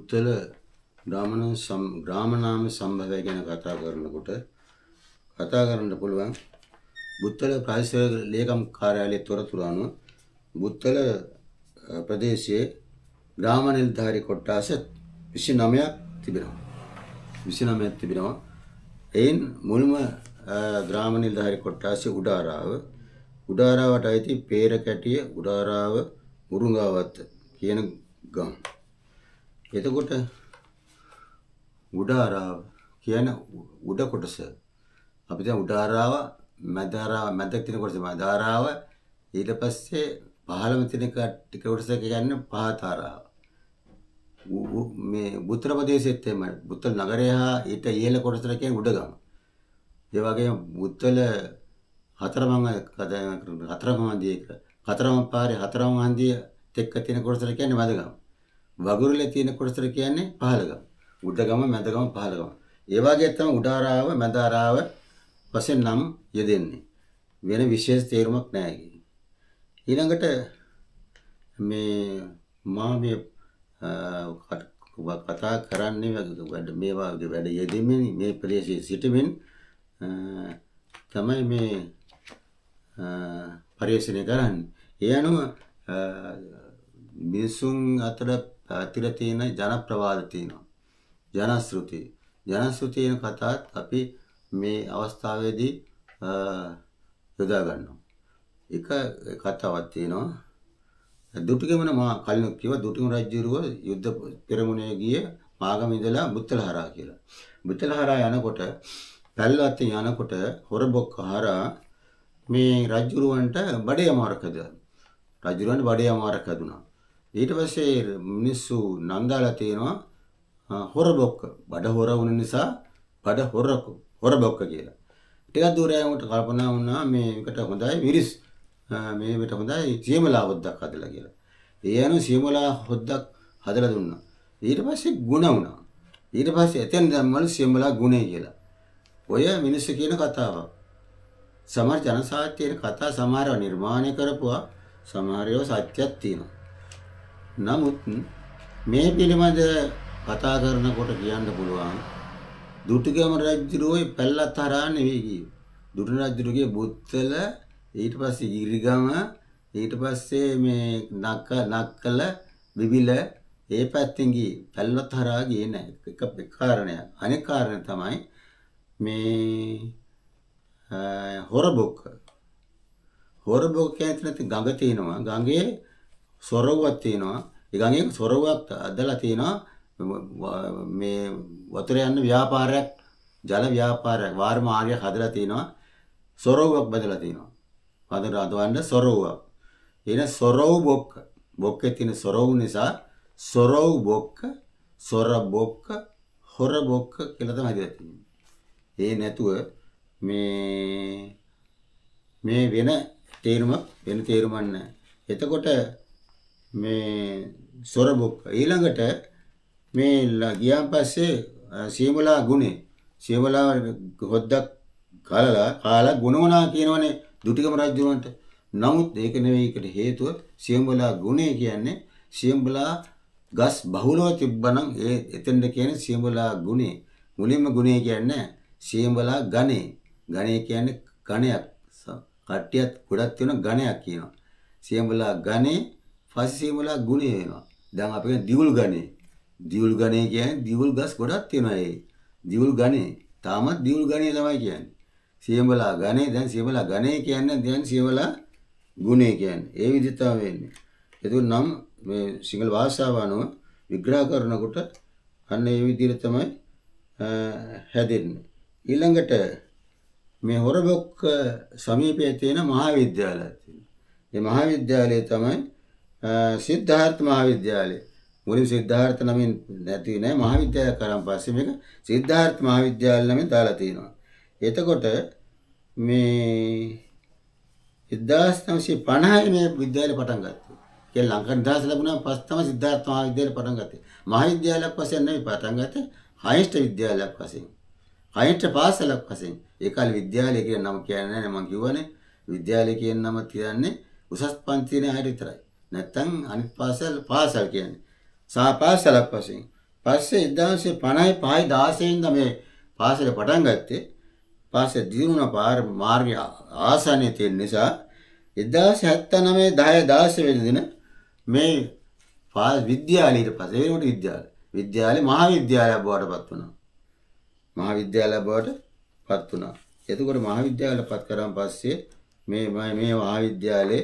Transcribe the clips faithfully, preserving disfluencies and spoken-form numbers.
බුත්තල ග්‍රාමන ග්‍රාමනාම සම්භවය ගැන කතා කරනකොට කතා කරන්න පුළුවන් බුත්තල ප්‍රාදේශීය ලේකම් කාර්යාලයේ තොරතුරු අනුව බුත්තල ප්‍රදේශයේ ග්‍රාම නිලධාරී කොට්ටාස විසිනවයක් තිබෙනවා. විසිනවයක් තිබෙනවා. එයින් මුල්ම ග්‍රාම නිලධාරී කොට්ටාසේ උඩාරාව උඩාරාවට අයිති පේරකැටිය උඩාරාව මුරුංගාවත්ත කියන ගම්. එතකොට උඩාරාව කියන උඩ කොටස අපි දැන් උඩාරාව මැදාරාව මැදක් තියෙන කොටස මැදාරාව ඊට පස්සේ පහළම තියෙන ටික කොටස කියන්නේ පහතාරාව. මේ බුත්තල ප්‍රදේශයේත් එම බුත්තල නගරය හා ඊට ඉහළ කොටසට කියන්නේ උඩගම. ඒ වගේම බුත්තල හතරමං හතරමං හන්දිය හතරමං පාරේ හතරමං හන්දිය තෙක්ක තියෙන කොටසට කියන්නේ මැදගම. වගුරුලේ තියෙන කොටසට කියන්නේ පහළගම. උඩගම මැදගම පහළගම. ඒ වගේ තමයි උඩාරාව මැදාරාව වශයෙන් නම් යෙදෙන්නේ. වෙන විශේෂ තේරුමක් නැහැ. ඊළඟට මේ මා මේ කතා කරන්නේ වැඩ මේවා වැඩ යෙදෙමින් මේ ප්‍රදේශයේ සිටමින් තමයි මේ පරිශ්‍රණය කරන්නේ. ඒ අනුව මිනිසුන් අතර අතිර තියෙන ජන ප්‍රවාද තියෙනවා. ජනශ්‍රුති. ජනශ්‍රුතියන කතාත් අපි මේ අවස්ථාවේදී යොදා ගන්නවා. එක කතාවක් තියෙනවා. දුටුගැමුණ මා කලින් කිව්වා දුටුගැමුණ රජුරුව යුද්ධ පෙරමුණේ ගියේ මාගම ඉඳලා බුත්තලහරා කියලා. බුත්තලහරා යනකොට පැල්ලත් යනකොට හොරබොක්ක හරහා මේ රජුරුවන්ට බඩේ අමාරුක හදුවා. රජුරුවන්ට බඩේ අමාරුක හදුනා. ඊට පස්සේ මිනිස්සු නන්දාලා තියෙනවා හොරබොක්ක. බඩ හොර වුණ නිසා බඩ හොරක හොරබොක්ක කියලා. ටිකක් දුර යනකොට කල්පනා වුණා මේකට හොඳයි මිරිස් මේකට හොඳයි සියමලා හොද්දක් හදලා කියලා. ඒ අනුව සියමලා හොද්දක් හදලා දුන්නා. ඊට පස්සේ ගුණ වුණා. ඊට පස්සේ එතෙන් දැම්මලු සියමලා ගුණේ කියලා. ඔය මිනිස්සු කියන කතාවක්. සමහර ජන සාහිත්‍යයේ කතා සමහරව නිර්මාණය කරපුවා සමහරව සත්‍යයක් තියෙනවා. නමුත් මේ පිළිබඳ කතා කරනකොට කියන්න පුළුවන් දුටුගැමුණ රජුගේ පැල්ලත් හරහා නෙවෙයි කියේ. දුටුගැමුණ රජුගේ බුත්තල ඊට පස්සේ ගිරිගම ඊට පස්සේ මේ නක්ක නක්කල බිබිල ඒ පැත්තෙන් ගියේ පැල්ලත් හරහා ගියේ නැහැ. එක එක කාරණයක්. අනෙක් කාරණය තමයි මේ හොරබොක්ක. හොරබොක්ක කියන්නේ ගඟ තියෙනවා. ගඟේ සොරවුවක් තියෙනවා. ඒ ගඟේ සොරවුවක් අදලා තියෙනවා. මේ වතුර යන ව්‍යාපාරයක් ජල ව්‍යාපාරයක් වාර මාර්ගයක් හදලා තිනවා. සොරවුවක් බදලා තිනවා. වතුර අදවන්න සොරවුවක්. එන සොරවු බොක්ක. බොක්කේ තියෙන සොරවු නිසා සොරවු බොක්ක, සොර බොක්ක, හොර බොක්ක කියලා තමයි හදලා තියෙන්නේ. ඒ නැතුව මේ මේ වෙන තේරුම වෙන තේරුමක් නැහැ. එතකොට මේ සොර බොක්ක ඊළඟට මේ ගියාන් පස්සේ සියමලා ගුණේ සියමලා හොද්දක් කාලා කාලා ගුණවනා කියනවනේ දුටුගැමුණ රජුන්ට. නමුත් ඒක නෙවෙයි ඒකට හේතුව සියමලා ගුණේ කියන්නේ සියමලා ගස් බහුලව තිබ්බනම් ඒ එතෙන්ද කියන්නේ සියමලා ගුණේ. මුලින්ම ගුණේ කියන්නේ සියමලා ගණේ. ගණේ කියන්නේ ගණයක්. කට්ටියත් ගොඩක් තියෙන ගණයක් කියනවා. සියමලා ගණේ පස්සේ සියමලා ගුණේ වෙනවා. දැන් අපි කියන දිවුල් ගණේ. දිවුල් ගණේ කියන්නේ දිවුල් ගස් ගොඩක් තියෙනවා ඒ. දිවුල් ගණේ. තාමත් දිවුල් ගණේ තමයි කියන්නේ. සියමලා ගණේ දැන් සියමලා ගණේ කියන්නේ දැන් සියමලා ගුණේ කියන්නේ. ඒ විදිහට තමයි වෙන්නේ. ඒක නම් මේ සිංහල භාෂාව අනුව විග්‍රහ කරනකොට අන්න ඒ විදිහට තමයි හැදෙන්නේ. ඊළඟට මේ හොරබොක්ක සමීපයේ තියෙන මහාවිද්‍යාලයක් තියෙනවා. මේ මහාවිද්‍යාලය තමයි සිද්ධාර්ථ මහාවිද්‍යාලය. මුලින් සිද්ධාර්ථ නමින් නැති නෑ මහාවිද්‍යාලය කරන් පස්සේ මේක සිද්ධාර්ථ මහාවිද්‍යාල නමින් දාලා තියෙනවා. එතකොට මේ එක්දාස් නවසිය පනහේ මේ විද්‍යාලය පටන් ගත්තා. ඒ ලංකා නිදහස ලැබුණාම පස්සේ තමයි සිද්ධාර්ථ මහාවිද්‍යාලය පටන් ගත්තේ. මහාවිද්‍යාලයක් වශයෙන් නෙවෙයි පටන් ගත්තේ හයිස්ට් විද්‍යාලයක් වශයෙන්. හයිස්ට් පාසලක් වශයෙන්. ඒ කාලේ විද්‍යාලය කියන නම කියන්නේ නැහැ මම කිව්වනේ. විද්‍යාලය කියන නම කියන්නේ උසස් පන්තියේ අය විතරයි. නැත්තම් අනිත් පාසල් පාසල් කියන්නේ. සා පාසලක් වශයෙන් පස්සේ එක්දාසය පනහයි පහයි දාසයෙන් ඉඳන් මේ පාසල පටන් ගත්තේ. පාසල දිනුන පාර මාර්ගය ආසන්නයේ තියෙන නිසා එක්දාසය හැත්තෑ නවය දහය දාසය වෙනි දින මේ විද්‍යාලයට පස්සේ ඒකට විද්‍යාලය විද්‍යාලේ මහා විද්‍යාලයක් බවට පත් වුණා. මහා විද්‍යාලයක් බවට පත් වුණා. එතකොට මහා විද්‍යාලයට පත් කරාන් පස්සේ මේ මේ මහා විද්‍යාලේ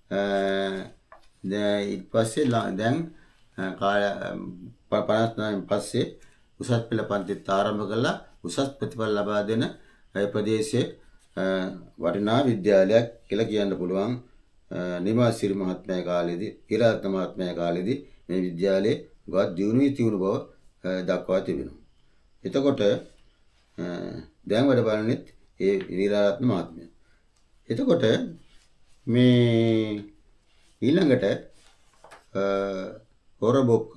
දැන් ඊට පස්සේ දැන් කාල පනස් නවයෙන් පස්සේ උසස් පෙළ පන්තිත් ආරම්භ කළා. උසස් ප්‍රතිඵල ලබා දෙන ඒ ප්‍රදේශයේ වටිනා විද්‍යාලයක් කියලා කියන්න පුළුවන්. නිමාස් සිරි මහත්මයා කාලේදී ඉරාත්න මහත්මයා කාලේදී මේ විද්‍යාලයේ ගොඩක් දියුණු වී තිබුණු බව දක්වා තිබෙනවා. එතකොට දැන් වැඩ බලන්නෙත් ඒ ඉරාත්න මහත්මයා. එතකොට මේ ඊළඟට හොරබොක්ක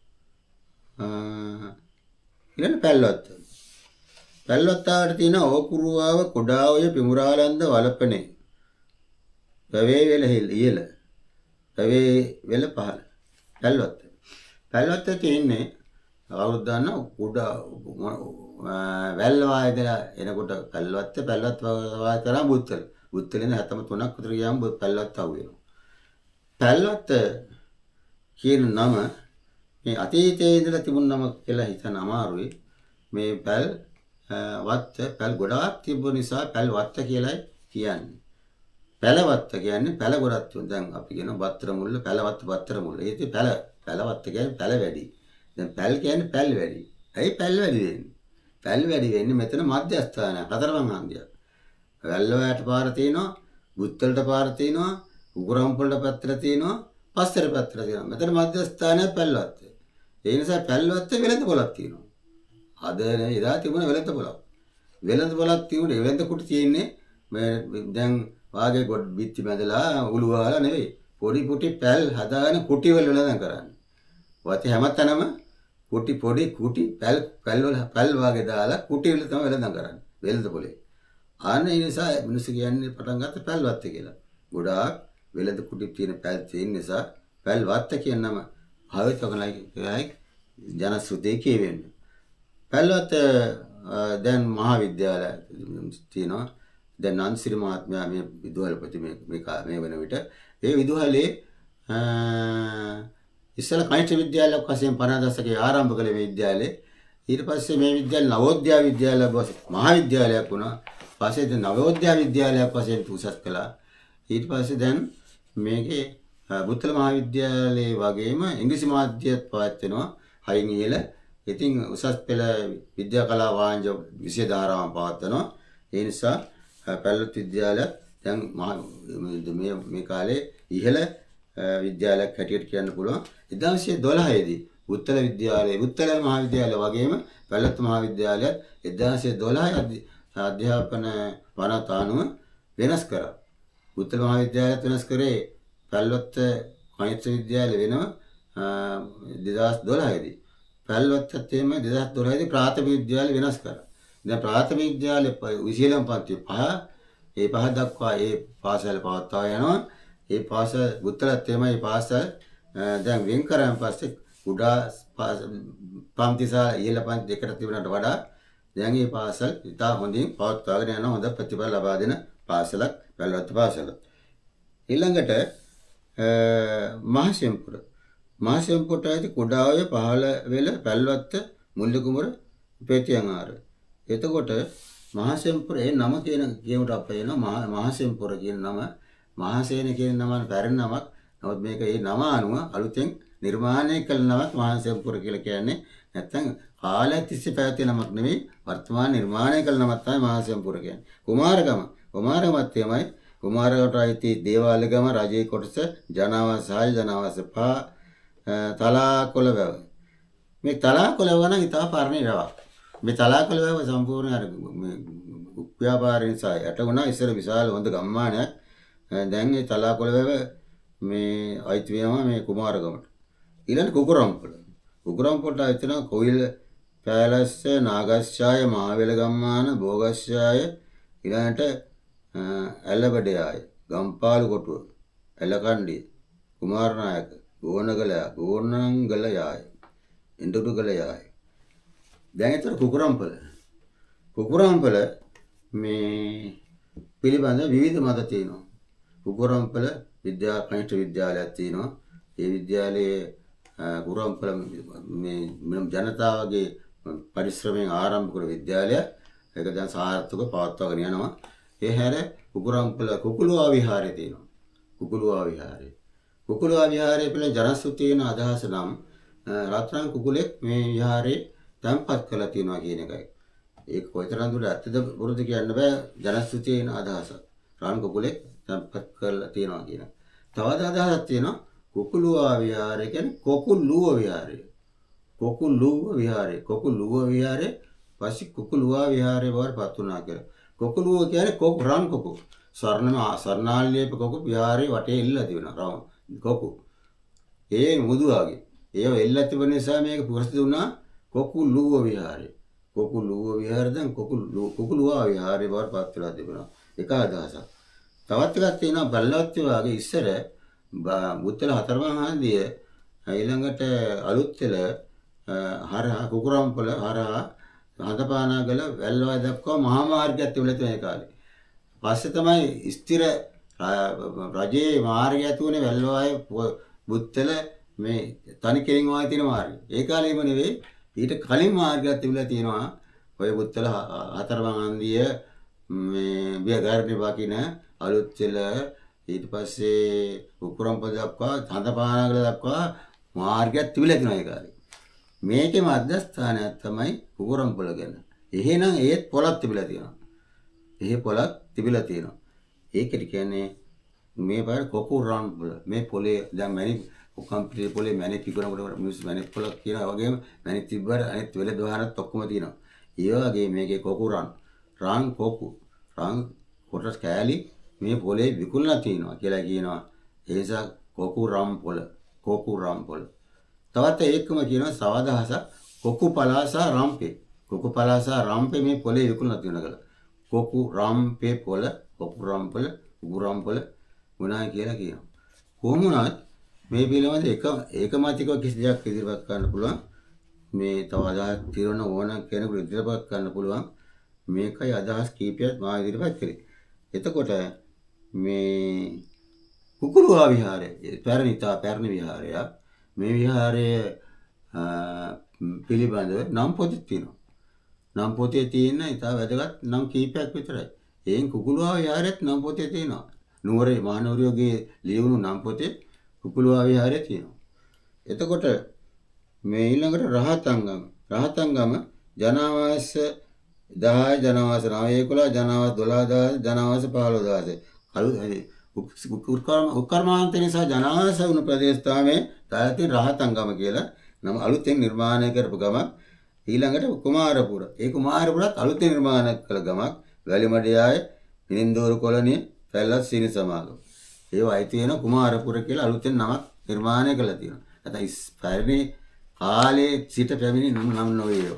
ඊළඟ පැල්ලොත්ත පැල්ලොත්තාවට තියෙන ඕකුරුවාව කොඩාවය පිමුරාලන්ද වලපනේ පැවේ වෙල ඉහළ පැවේ වෙල පහළ පැල්ලොත්ත පැල්ලොත්ත තියෙන්නේ කවුරුද දන්නා කුඩා වැල් වායදලා එනකොට පැල්ලොත්ත පැල්ලොත් වාය කරා බුත්තල බුත්තලෙන් හැතම තුනක් විතර ගියාම පැල්ලොත්ත ආව වෙනවා. පැල්ලොත්ත කියන නම මේ අතීතයේ ඉඳලා තිබුණ නම කියලා හිතන අමාරුයි. මේ පැල් වත්ත පැල් ගොඩාක් තිබුණ නිසා පැල් වත්ත කියලායි කියන්නේ. පැල වත්ත කියන්නේ පැල ගොඩක් තියෙන. දැන් අපි කියන බත්තර මුල්ල පැල වත්ත බත්තර මුල්ල. ඒක පැල පැල වත්ත කියන්නේ පැල වැඩි. දැන් පැල් කියන්නේ පැල් වැඩි. ඇයි පැල් වැඩි වෙන්නේ? පැල් වැඩි වෙන්නේ මෙතන මධ්‍යස්ථානය හතරවන් හන්දියක්. වැල්ලවැට පාර තියෙනවා, බුත්තලට පාර තියෙනවා, උගුරම්පොළට පැත්තට තියෙනවා, පස්සට පැත්තට තියෙනවා. මෙතන මධ්‍යස්ථානය පැල්වත්ත. ඒ නිසා පැල්වත්ත වෙළඳ පොලක් තියෙනවා. අද එදා තිබුණ වෙළඳ පොලක්. වෙළඳ පොලක් තිබුණේ වෙළඳ කුටි තියෙන්නේ මේ දැන් වාගේ ගොඩ බිත්ති බැඳලා උළු වහලා නෙවෙයි. පොඩි පොඩි පැල් හදාගෙන කුටි වල වෙළඳ කරන්නේ. වතේ හැමතැනම කුටි පොඩි කුටි පැල් පැල් වල පැල් වාගේ දාලා කුටි වල තමයි වෙළඳ කරන්නේ. වෙළඳ පොලේ. ආන්න ඒ නිසා මිනිස්සු කියන්නේ පටන් ගත්ත පැල්වත්ත කියලා. ගොඩාක් වෙළඳ කුටි තියෙන පැල් තියෙන නිසා පැල්වත්ත කියන නම භාවිතකලයි ජන ශ්‍රුතියේ කියවෙන්නේ. පැල්වත්ත දැන් මහා විද්‍යාලය තියෙනවා. දැන් නන්සිරි මහත්මයා මේ විදුහල්පති මේ මේ වෙන විට ඒ විදුහලේ ඉස්සෙල්ලා කනිෂ්ඨ විද්‍යාලයක් වශයෙන් පනහ දශකයේ ආරම්භ කළ මේ විද්‍යාලේ ඊට පස්සේ මේ විද්‍යාල නවෝදයා විද්‍යාලයක් මහා විද්‍යාලයක් වුණා. පස්සේ දැන් නවෝදයා විද්‍යාලයක් වශයෙන් උසස් කළා. ඊට පස්සේ දැන් මේකේ බුත්තල මහා විද්‍යාලයේ වගේම ඉංග්‍රීසි මාධ්‍යයත් පවත්වනවා. හයින් ඉහළ. ඉතින් උසස් පෙළ විද්‍යා කලා වාණිජ විෂය ධාරාවන් පවත්වනවා. ඒ නිසා පැල්ලොත් විද්‍යාලය දැන් මේ මේ කාලේ ඉහළ විද්‍යාලයක් හැටියට කියන්න පුළුවන්. එක්දාසිය දොළහේ දී බුත්තල විද්‍යාලය බුත්තල මහා විද්‍යාලය වගේම පැල්ලොත් මහා විද්‍යාලයත් එක්දාසිය දොළහේ අධ්‍යාපන වනත අනුව වෙනස් කරා. බුත්තල මහා විද්‍යාලයත් වෙනස් කරේ පැල්ලොත් කනිෂ්ඨ විද්‍යාලය වෙනම දෙදහස් දොළහේ දී. පැල්වත්තත් එහෙම දෙදහස් දොළහේ දී ප්‍රාථමික විද්‍යාලය වෙනස් කරා. දැන් ප්‍රාථමික විද්‍යාලේ විශේෂම පන්ති පහ ඒ පහ දක්වා ඒ පාසල පවත්වා යනවා. ඒ පාසල බුත්තලත් එහෙම ඒ පාසල දැන් වෙන් කරාන් පස්සේ කුඩා පන්ති සහ ඉහළ පන්ති දෙකට තිබුණාට වඩා දැන් මේ පාසල් ඉතා හොඳින් පවත්වාගෙන යන හොඳ ප්‍රතිඵල ලබා දෙන පාසලක් පැල්වත්ත පාසල. ඊළඟට මහසෙම්පුර මහසෙම්පුරට ඇති කුඩාවේ පහළ වෙල පැල්වත්ත මුල්ලකුමර පෙතියන්ආර. එතකොට මහසෙම්පුර ඒ නම කියන කියවට අපේන මහසෙම්පුර කියන නම මහසේන කියන නම පැරණ නමක්. නමුත් මේක ඒ නම අනුව අලුතෙන් නිර්මාණය කළ නමක් මහසෙම්පුර කියලා කියන්නේ. නැත්නම් කාලය තිස්සේ පැවති නමක් නෙවෙයි වර්තමාන නිර්මාණය කළ නමක් තමයි මහසෙම්පුර කියන්නේ. කුමාරගම කුමාරගමත් එමයයි. කුමාරගමට අයිති දේවාලගම රජයේ කොටස ජනාවාස සාය ජනාවාස පහ තලාකොළ වැව. මේ තලාකොළ වැව නම් ඉතා පරණ වැවක්. මේ තලාකොළ වැව සම්පූර්ණ අර ව්‍යාපාරික නිසා යට වුණා. ඉස්සර විශාල හොඳ ගම්මානයක්. දැන් මේ තලාකොළ වැව මේ අයිති වෙනවා මේ කුමාරගමට. ඊළඟ කුකුරම්පොළ. කුකුරම්පොළට අයිති වෙනවා කොයිල් පැලස්ස නාගස්සාය මහවැල ගම්මාන බෝගස්සාය ඊළඟට ඇල්ලබඩයාය ගම්පාලු කොටුව එලකණ්ඩිය කුමාරනායක ගෝනගලයා ගෝනංගලයාය ඉන්දුගල යයි. දැන් ඒතර කුකුරම්පල. කුකුරම්පල මේ පිළිබඳ විවිධ මත තියෙනවා. කුකුරම්පල විද්‍යා කනිෂ්ඨ විද්‍යාලයක් තියෙනවා. ඒ විද්‍යාලයේ කුකුරම්පල මේ ජනතාවගේ පරිශ්‍රමයෙන් ආරම්භ කළ විද්‍යාලයක්. ඒක දැන් සාර්ථකව පවත්වාගෙන යනවා. ඒ හැර කුකුරම්පල කුකුළුවා විහාරය තියෙනවා. කුකුළුවා විහාරය. කුකුළුවා විහාරය පිළිබඳ ජනශ්‍රුතියන අදහස නම් රත්රන් කුකුලෙක් මේ විහාරේ තැන්පත් කරලා තියෙනවා කියන එකයි. ඒක කොයිතරම් දුරට ඇත්තද බොරුද කියන්න බෑ ජනශ්‍රුතියන අදහස. රාන් කුකුලෙක් තැන්පත් කරලා තියෙනවා කියන. තවත් අදහසක් තියෙනවා කුකුළුවා විහාරය කියන්නේ කොකුළුව විහාරය. කොකුළුව විහාරය. කොකුළුව විහාරය පස්සේ කුකුළුවා විහාරය බවට පත් වුණා කියලා. කොකුළුව කියන්නේ කොක් රන් කොකු. ස්වර්ණම ස්වර්ණාලේප කොකු විහාරේ වටේ එල්ලලා තියෙනවා රවුම් කොකු. ඒ මුදුවාගේ. ඒව එල්ලලා තිබෙන නිසා මේක පුරස්ත දුන්නා කොකුළුව විහාරය. කොකුළුව විහාරය දැන් කොකුළු කොකුළුවා විහාරය බවට පත් වෙලා තිබෙනවා. එක අදහසක්. තවත් එකක් තියෙනවා බල්ලවත්ති වාගේ ඉස්සර බුත්තල හතරමහා හන්දිය ඊළඟට අලුත්තල හරහා කුකුරම්පල හරහා හඳපානාගල වැල්වය දක්වා මහා මාර්ගයක් තිබුණා ඒ කාලේ. පස්සේ තමයි ස්ථිර රජයේ මාර්ගය තුනේ වැල්වය බුත්තල මේ තනි කෙලින් වාගේ තියෙන මාර්ගය. ඒ කාලේම නෙවෙයි ඊට කලින් මාර්ගයක් තිබුණා තියෙනවා. ඔය බුත්තල හතරමහා හන්දිය මේ බියගාරේ වකින අලුත්තල ඊට පස්සේ කුකුරම්පල දක්වා හඳපානාගල දක්වා මාර්ගයක් තිබිලා තියෙනවා ඒ කාලේ. මේකේ මධ්‍යස්ථානයක් තමයි කුකුරම්පල ගැන. එහෙනම් ඒත් පොලක් තිබිලා තියෙනවා. එහෙ පොලක් තිබිලා තියෙනවා. ඒකට කියන්නේ මේ පාර කුකුරම්පල. මේ පොලේ දැන් මැණික් කම්පියුටර් පොලේ මැණික් කිකුරකට මිනිස් මැණික් පොලක් කියනවා වගේම මැණික් තිබ්බට අනිත් වෙල දොහරත් ඔක්කොම තියෙනවා. ඒ වගේ මේකේ කුකුරන් රාන් කොකු රාන් කොටස් කෑලි මේ පොලේ විකුණලා තියෙනවා කියලා කියනවා. ඒ නිසා කුකුරම්පල කුකුරම්පල තවත් ඒකම කියනවා සවදහස කොකු පලාසා රම්පේ. කොකු පලාසා රම්පේ මේ පොලේ විකුණලා තියෙනවා කියලා. කොකු රම්පේ පොල කොකු රම්පල කුකුරම්පල මොනවා කියලා කියනවා. කොහොම වුණත් මේ පිළිබඳ එක ඒකමාතිකව කිසි දෙයක් ඉදිරිපත් කරන්න පුළුවන්. මේ තව අදහස් తీරන ඕන කෙනෙකුට ඉදිරිපත් කරන්න පුළුවන්. මේකයි අදහස් කීපයක් මා ඉදිරිපත් කරේ. එතකොට මේ කුකුළුවා විහාරය පැරණිතා පැරණි විහාරයක්. මේ විහාරය පිළිබඳව නම් පොතේ තියෙනවා. නම් පොතේ තියෙන ඉතා වැදගත් නම් කීපයක් විතරයි. එයින් කුකුළුවා විහාරයත් නම් පොතේ තියෙනවා. නුවරේ මහනුවරයෝගේ ලියවුණු නම් පොතේ කුකුළුවා විහාරය තියෙනවා. එතකොට මේ ඊළඟට රහතංගම. රහතංගම ජනාවාස දහය ජනාවාස නවය එකොළහ ජනාවාස දොළහ දහස ජනාවාස පහළොව දහස. උත්කර්මාන්ත නිසා ජනාවාස වුණු ප්‍රදේශතාවේ තායතින් රහතංගම කියලා නම් අලුතෙන් නිර්මාණය කරපු ගමක්. ඊළඟට කුමාරපුර. ඒ කුමාරපුරත් අලුතෙන් නිර්මාණය කළ ගමක්. වැලිමඩියාය මිනින්දෝරු කොළණිය පැල්ලස් සීනි සමාගම. ඒවා අයිති වෙන කුමාරපුර කියලා අලුතෙන් නමක් නිර්මාණය කළා තියෙනවා. නැත්නම් ඉස්පැරණි කාලේ සිට පැමිණි නම් නොවේ.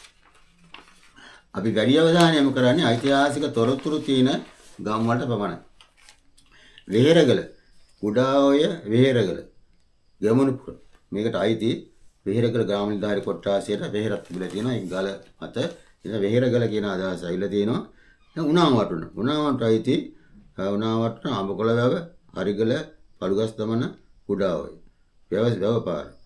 අපි වැඩි අවධානය යොමු කරන්නේ ඓතිහාසික තොරතුරු තියෙන ගම් වලට පමණයි. වෙහෙරගල කුඩාඔය වෙහෙරගල ගමනුපුර මේකට අයිති වෙහෙරගල ග්‍රාම නිලධාරි කොට්ටාසයට වෙහෙරක් තිබිලා තියෙනවා. ඒ ගල මත ඉතින් වෙහෙරගල කියන අදහස ඇවිල්ලා තියෙනවා. දැන් උණාම වටුන උණාමට අයිති උණාම වටුන අඹකොළ වැව හරිගල පළුගස් දමන කුඩාඔය වැව වැව පාර